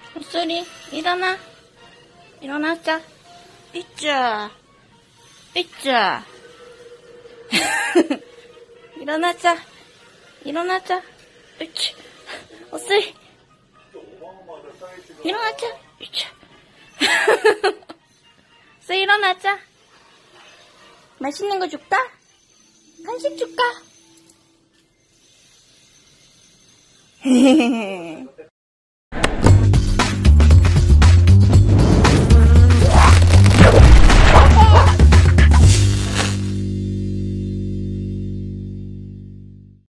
헛소리 일어나. 일어나자. 있자. 있자. 일어나자. 일어나자. 으치. 헛소리. 일어나자. 으치. 쎄 일어나자. 맛있는 거 줄까? 간식 줄까?